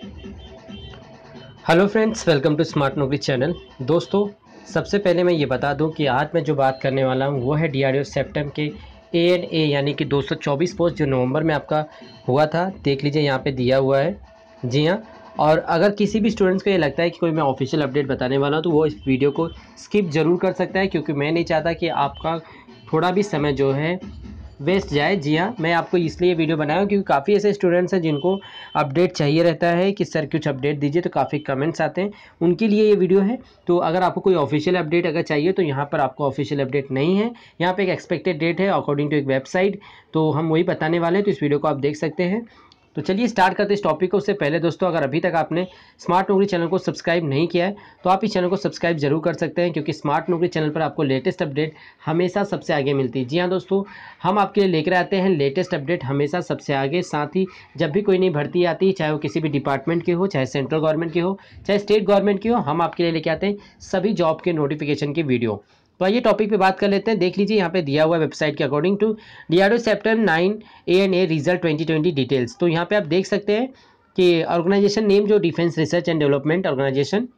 Hello friends, welcome to Smart Naukri channel. दोस्तों, सबसे पहले मैं ये बता दूं कि आज मैं जो बात करने वाला हूं वो है DRDO सेप्टम के A&A यानी कि 224 पोस्ट जो नवंबर में आपका हुआ था। देख लीजिए, यहाँ पे दिया हुआ है। जी हाँ, और अगर किसी भी स्टूडेंट्स को ये लगता है कि कोई मैं ऑफिशियल अपडेट बताने वाला हूँ तो वो इस वीडियो को स्किप ज़रूर कर सकता है, क्योंकि मैं नहीं चाहता कि आपका थोड़ा भी समय जो है वेस्ट जाए। जी हाँ, मैं आपको इसलिए वीडियो बनाया हूँ क्योंकि काफ़ी ऐसे स्टूडेंट्स हैं जिनको अपडेट चाहिए रहता है कि सर कुछ अपडेट दीजिए, तो काफ़ी कमेंट्स आते हैं, उनके लिए ये वीडियो है। तो अगर आपको कोई ऑफिशियल अपडेट अगर चाहिए तो यहाँ पर आपको ऑफिशियल अपडेट नहीं है, यहाँ पे एक एक्सपेक्टेड डेट है अकॉर्डिंग टू एक वेबसाइट, तो हम वही बताने वाले हैं। तो इस वीडियो को आप देख सकते हैं। तो चलिए स्टार्ट करते हैं इस टॉपिक को। उससे पहले दोस्तों, अगर अभी तक आपने स्मार्ट नौकरी चैनल को सब्सक्राइब नहीं किया है तो आप इस चैनल को सब्सक्राइब जरूर कर सकते हैं, क्योंकि स्मार्ट नौकरी चैनल पर आपको लेटेस्ट अपडेट हमेशा सबसे आगे मिलती है। जी हाँ दोस्तों, हम आपके लिए लेकर आते हैं लेटेस्ट अपडेट हमेशा सबसे आगे। साथ ही जब भी कोई नई भर्ती आती है, चाहे वो किसी भी डिपार्टमेंट की हो, चाहे सेंट्रल गवर्नमेंट की हो, चाहे स्टेट गवर्नमेंट की हो, हम आपके लिए लेके आते हैं सभी जॉब के नोटिफिकेशन की वीडियो। तो आइए टॉपिक पे बात कर लेते हैं। देख लीजिए, यहाँ पे दिया हुआ वेबसाइट के according to DRDO CEPTAM A&A result 2020 details. तो यहाँ पे आप देख सकते हैं कि ऑर्गेनाइजेशन नेम जो defence research and development organisation,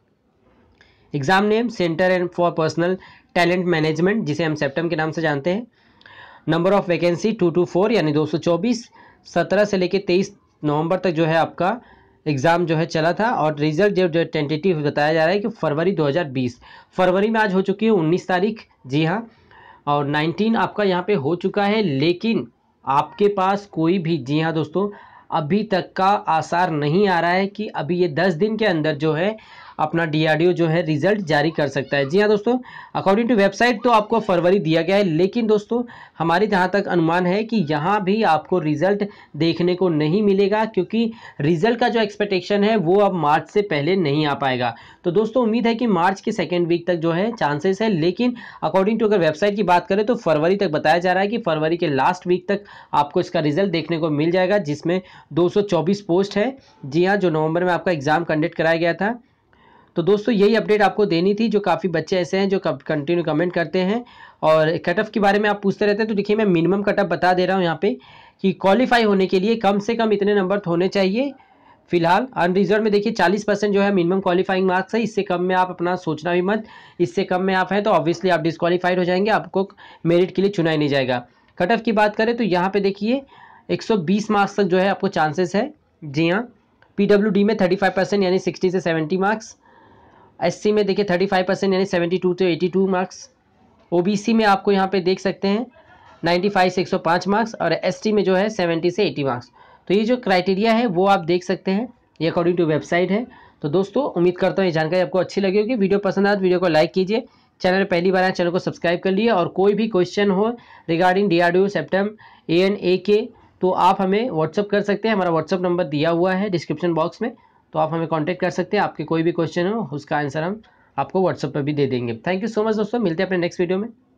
exam name centre and for personnel talent management, जिसे हम सेप्टम के नाम से जानते हैं। नंबर ऑफ वैकेंसी 224 यानी 224। 17 से लेकर 23 नवंबर तक जो है आपका एग्ज़ाम जो है चला था, और रिजल्ट जो टेंटेटिव बताया जा रहा है कि फरवरी 2020। फरवरी में आज हो चुकी है 19 तारीख। जी हाँ, और 19 आपका यहाँ पे हो चुका है, लेकिन आपके पास कोई भी, जी हाँ दोस्तों, अभी तक का आसार नहीं आ रहा है कि अभी ये 10 दिन के अंदर जो है अपना DRDO जो है रिजल्ट जारी कर सकता है। जी हाँ दोस्तों, अकॉर्डिंग टू वेबसाइट तो आपको फरवरी दिया गया है, लेकिन दोस्तों हमारी जहाँ तक अनुमान है कि यहाँ भी आपको रिजल्ट देखने को नहीं मिलेगा, क्योंकि रिजल्ट का जो एक्सपेक्टेशन है वो अब मार्च से पहले नहीं आ पाएगा। तो दोस्तों उम्मीद है कि मार्च के सेकेंड वीक तक जो है चांसेस है, लेकिन अकॉर्डिंग टू अगर वेबसाइट की बात करें तो फरवरी तक बताया जा रहा है कि फरवरी के लास्ट वीक तक आपको इसका रिजल्ट देखने को मिल जाएगा, जिसमें 224 पोस्ट है। जी हाँ, जो नवंबर में आपका एग्जाम कंडक्ट कराया गया था। तो दोस्तों यही अपडेट आपको देनी थी। जो काफ़ी बच्चे ऐसे हैं जो कंटिन्यू कमेंट करते हैं और कट ऑफ के बारे में आप पूछते रहते हैं, तो देखिए मैं मिनिमम कट ऑफ बता दे रहा हूँ यहाँ पे कि क्वालिफाई होने के लिए कम से कम इतने नंबर होने चाहिए। फिलहाल अनरिजर्व में देखिए 40% जो है मिनिमम क्वालिफाइंग मार्क्स है। इससे कम में आप अपना सोचना भी मत, इससे कम में आप हैं तो ऑब्वियसली आप डिस्क्वालीफाइड हो जाएंगे, आपको मेरिट के लिए चुना ही नहीं जाएगा। कट ऑफ की बात करें तो यहाँ पे देखिए 120 मार्क्स तक जो है आपको चांसेस है। जी हाँ, PWD में 35% यानी 60 से 70 मार्क्स। SC में देखिए 35% यानी 72 से 82 मार्क्स। OBC में आपको यहाँ पे देख सकते हैं 95 से 105 मार्क्स, और ST में जो है 70 से 80 मार्क्स। तो ये जो क्राइटेरिया है वो आप देख सकते हैं, ये अकॉर्डिंग टू वेबसाइट है। तो दोस्तों उम्मीद करता हूँ ये जानकारी आपको अच्छी लगी होगी। वीडियो पसंद आए तो वीडियो को लाइक कीजिए, चैनल में पहली बार आए चैनल को सब्सक्राइब कर लिए, और कोई भी क्वेश्चन हो रिगार्डिंग DRDO सेप्टम A&A के तो आप हमें व्हाट्सअप कर सकते हैं। हमारा व्हाट्सअप नंबर दिया हुआ है डिस्क्रिप्शन बॉक्स में, तो आप हमें कांटेक्ट कर सकते हैं। आपके कोई भी क्वेश्चन हो उसका आंसर हम आपको व्हाट्सएप पर भी दे देंगे। थैंक यू सो मच दोस्तों, मिलते हैं अपने नेक्स्ट वीडियो में।